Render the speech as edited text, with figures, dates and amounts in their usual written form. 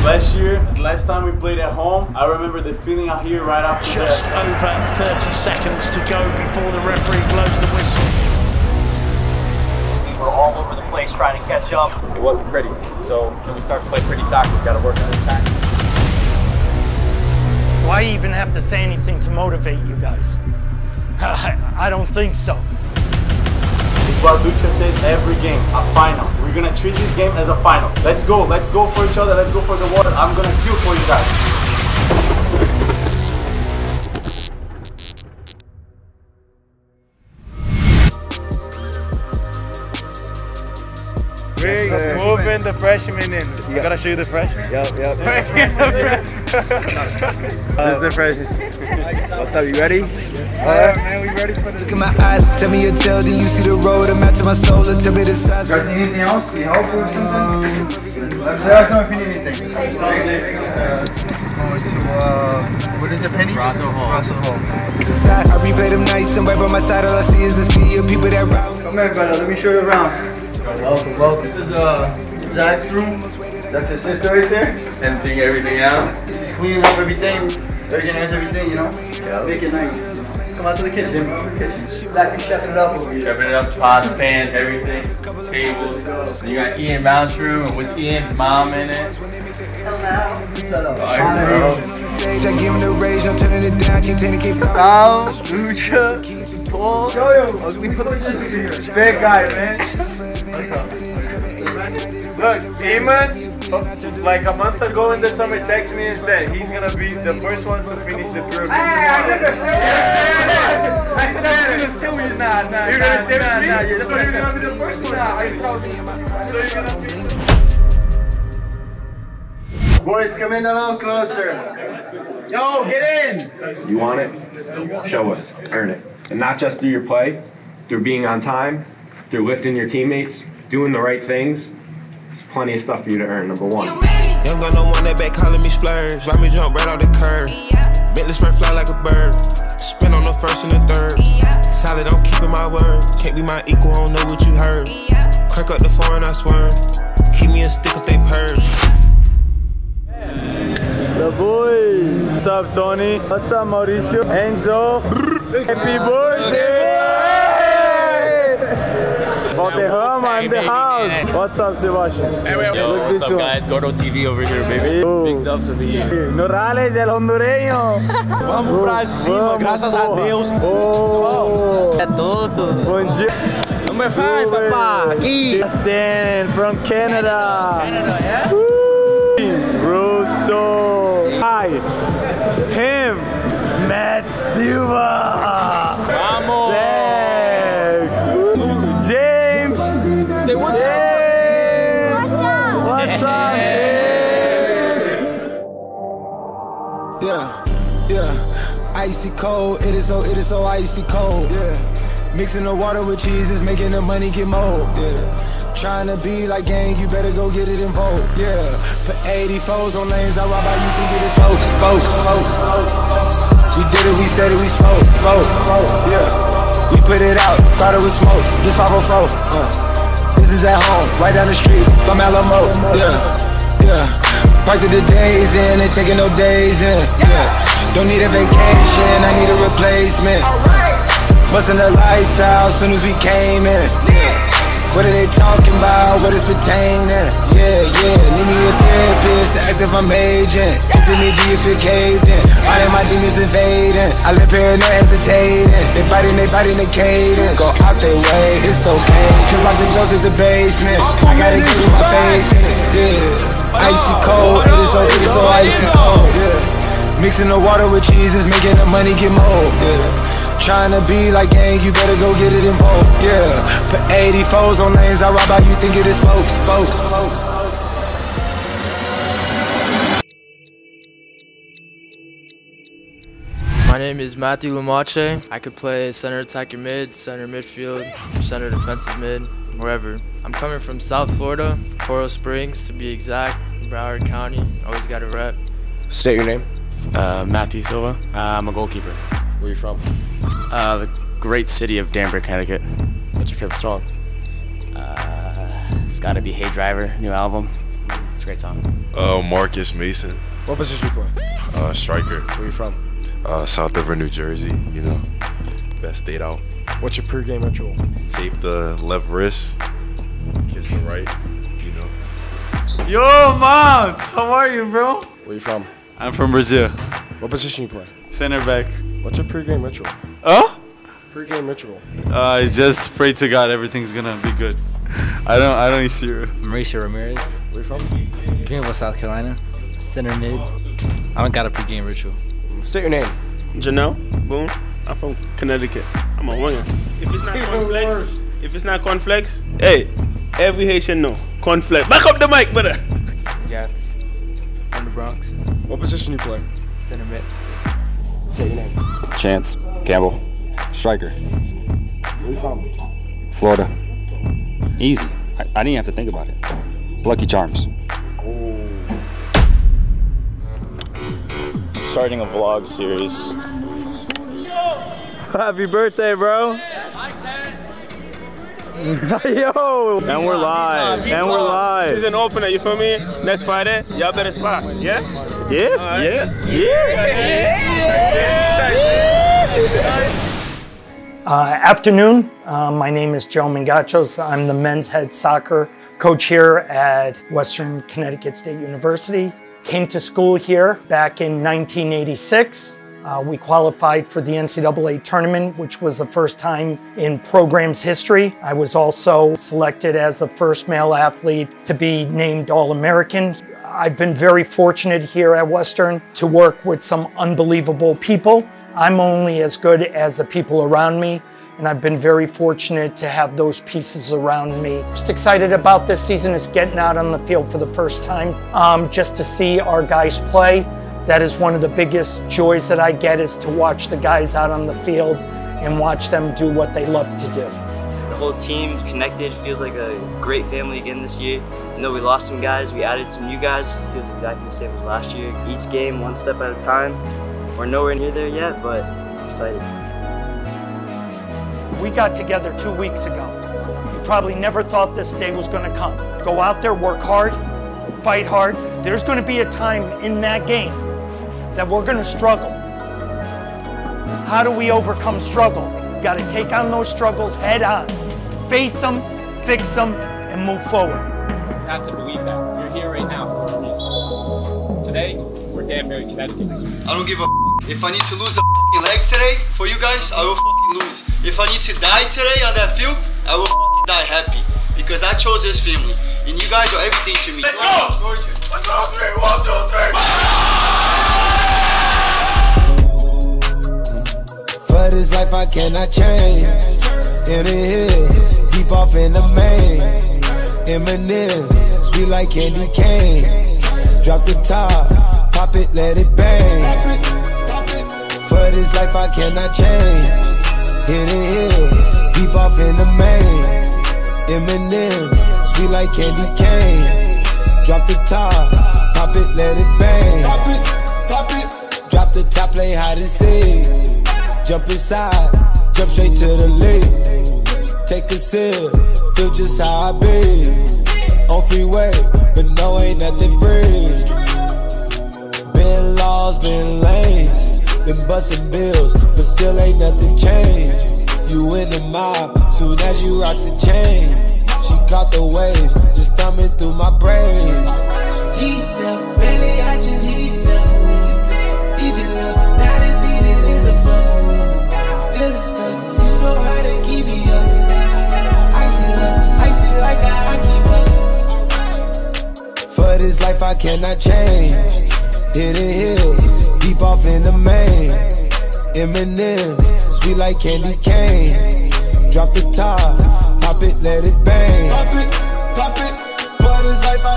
Last year, last time we played at home, I remember the feeling out here right after Just over 30 seconds to go before the referee blows the whistle. We were all over the place trying to catch up. It wasn't pretty, so when we start to play pretty soccer, we've got to work on the time. Why even have to say anything to motivate you guys? I don't think so. It's what Dutra says every game, a final. We're gonna treat this game as a final. Let's go for each other, let's go for the water. I'm gonna kill for you guys. We're moving the freshman in. You gotta show you the freshman? Yep. This is the freshman. What's up, you ready? Alright, man, we ready for this. Look in my eyes, tell me your tale, then you see the road. I'm out to my soul, and tell me the size. Guys, anything else? Need help or something? Let us know if you need anything. What is it, Penny? Russell Hall. I replay them nights, and right by my side, all I see is the sea of people that ride. Come here, brother, let me show you around. Welcome. This is Zach's room. That's his sister right there. Emptying everything out. Just cleaning up everything. Organize everything, you know? Yeah. Make it nice. Come out to the kitchen. Zach, you stepping it up over here. Stepping it up, pots, pans, everything. Tables. And you got Ian Mount's room with Ian's mom in it. Alright, bro. I give him the rage, I'm turning it down, can't take it. Sal, Lucha, Paul. Big guy, man. Look, Eamon, like a month ago in the summer, texted me and said he's gonna be the first one to finish the group. I said I'm gonna kill you. Nah. You're gonna finish me? You're gonna be the first one. Nah, I told you. So you're gonna finish. Boys, come in a little closer. Yo, get in! You want it? Show us. Earn it. And not just through your play, through being on time, through lifting your teammates, doing the right things. There's plenty of stuff for you to earn, number one. Young got no one that back calling me splurge. Ride me jump right off the curb. Bentley spray fly like a bird. Spin on the first and the third. Solid, I'm keeping my word. Can't be my equal, I don't know what you heard. Crack up the foreign, I swear. Keep me a stick if they purge. The boys. What's up, Tony? What's up, Mauricio? Enzo. Happy birthday! Valderrama in the house. What's up, Sebastian? Yo, what's up, guys? Gordo TV over here, baby. Big dubs over here. Norales, el hondureño. Vamos pra cima, graças a Deus. É tudo. Bom dia. Number 5, papá. Aqui. Justin from Canada. Canada, yeah? Russo. Hi. Him. Matt Silva. Vamos. Zach. James. Say what's up. What's up, James? Yeah. Icy cold, it is so icy cold. Yeah. Mixing the water with cheese is making the money get mold. Yeah. Trying to be like gang, you better go get it in vogue. Yeah, put 84s on lanes, I rob how you think it is folks. We did it, we said it, we spoke. Yeah, we put it out, thought it was smoke. This 504. This is at home, right down the street from Alamo. Yeah. Parked the days in and taking no days in. Yeah, don't need a vacation, I need a replacement. Busting the lights out soon as we came in. What are they talking about? What is pertaining? Yeah. Need me a therapist to ask if I'm aging. Is it me deificating? All of my demons invading. I live here no hesitating. They biting the cadence. Go out their way, it's okay. Cause like the Jones at the basement. I gotta get in my face. Yeah. Icy cold, it is so icy cold. Yeah. Mixing the water with cheese is making the money get mold. Yeah. Trying to be like gang, you better go get it in vogue. Yeah, put 84s on lanes, I rob how you think it is folks. My name is Matthew Lamache. I could play center attacker mid, center midfield, center defensive mid, wherever. I'm coming from South Florida, Coral Springs to be exact, Broward County. Always got a rep. State your name. Matthew Silva. I'm a goalkeeper. Where are you from? The great city of Danbury, Connecticut. What's your favorite song? It's gotta be Hey Driver, new album. It's It's a great song. Marcus Mason. What position you play? Striker. Where are you from? South River, New Jersey, you know. Best state out. What's your pregame ritual? Tape the left wrist, kiss the right, you know. Yo, Mounts! How are you, bro? Where are you from? I'm from Brazil. What position you play? Center back. What's your pregame ritual? Oh? Pregame ritual. I just pray to God everything's gonna be good. I don't need to. Mauricio Ramirez. Where you from? Greenville, South Carolina. Center mid. I don't got a pregame ritual. State your name. Janelle Boone. I'm from Connecticut. I'm a winger. If it's not cornflakes, hey, every Haitian know cornflakes. Back up the mic, brother. Jeff. From the Bronx. What position you play? Center mid. State your name. Chance Campbell. Striker. Where you from? Florida. Easy. I didn't have to think about it. Lucky Charms. Starting a vlog series. Happy birthday, bro. Yo! And we're live. And we're live. Season opener, you feel me? Next Friday, y'all better slap. Yeah? Yeah? Right. Yeah. Afternoon, my name is Joe Mangachos. I'm the men's head soccer coach here at Western Connecticut State University. Came to school here back in 1986. We qualified for the NCAA tournament, which was the first time in program's history. I was also selected as the first male athlete to be named All-American. I've been very fortunate here at Western to work with some unbelievable people. I'm only as good as the people around me, and I've been very fortunate to have those pieces around me. Just excited about this season is getting out on the field for the first time, just to see our guys play. That is one of the biggest joys that I get, is to watch the guys out on the field and watch them do what they love to do. The whole team connected, feels like a great family again this year. Even though we lost some guys, we added some new guys. It feels exactly the same as last year. Each game, one step at a time. We're nowhere near there yet, but I'm excited. We got together 2 weeks ago. You probably never thought this day was going to come. Go out there, work hard, fight hard. There's going to be a time in that game that we're going to struggle. How do we overcome struggle? You got to take on those struggles head on. Face them, fix them, and move forward. You have to believe that. You're here right now for a reason. Today, we're Danbury, Connecticut. I don't give a f. If I need to lose a f***ing leg today for you guys, I will f***ing lose. If I need to die today on that field, I will f***ing die happy. Because I chose this family. And you guys are everything to me. Let's go! Let's go! 1, 2, 3. For this life I cannot change. In the hills, deep off in the main. M&M's, sweet like candy cane. Drop the top, pop it, let it bang. For this life I cannot change. In the hills, deep off in the main. M&M's, sweet like candy cane. Drop the top, pop it, let it bang. Pop it. Drop the top, play hide and seek. Jump inside, jump straight to the lead. Take a sip, feel just how I be. On freeway, but no, ain't nothing free. Been lost, been lanes, been busting bills, but still ain't nothing changed. You in the mob, soon as you rock the chain. She caught the waves, just thumbing through my brains. Heat up, baby, I just heat up. He just love, now that needed is a must. Feeling stuck, you know how to keep me up. Icy love, icy like I keep up. For this life I cannot change. Hidden hills, deep off in the main. M&M's, sweet like candy cane. Drop the top, pop it, let it bang. Pop it, for this life I